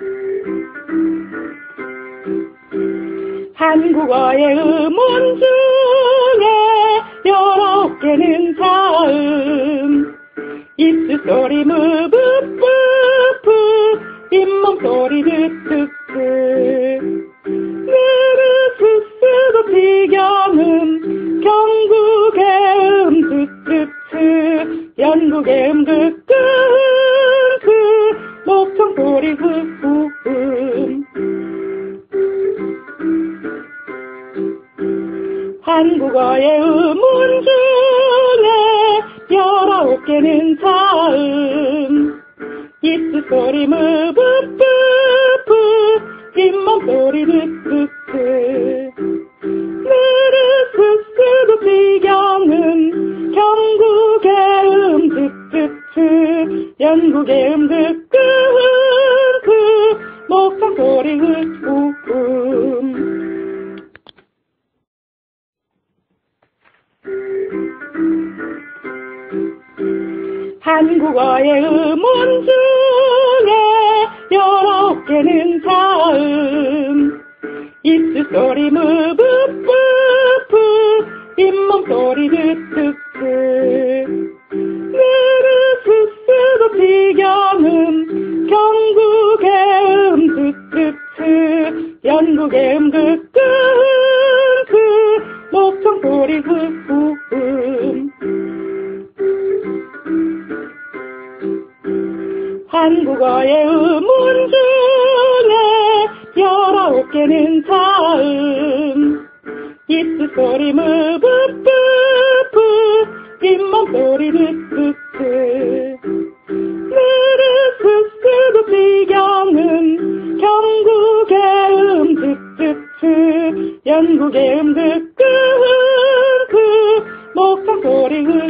한국어의 음원 중에 19개는 자음. 입술 소리 무브뿌뿌, 잇몸 소리 득득득. 느르스스도 비경음, 경국의 득득득. 연국의 극극, 목청 소리 흑흑음. 한국어의 음원 중에 19개는 자음. 입술 소리 무브뿌뿌, 잇몸 소리 득득득. 느르스스도 비경음, 경국의 득득득. 연국의 극극, 목청 소리 흑흑음. 한국어의 음원 중에 19개는 자음. 입술 소리 무브뿌뿌, 잇몸 소리 득득득. 느르스스도 비경음, 경국의 득득득. 연국의 극극, 목청 소리 흑흑음. 한국어의 음원 중에 19개는 자음. 입술 소리 무브뿌뿌, 잇몸 소리 득득득. 느르스스도 비경음, 경국의 득득득. 연국의 극극, 목청 소리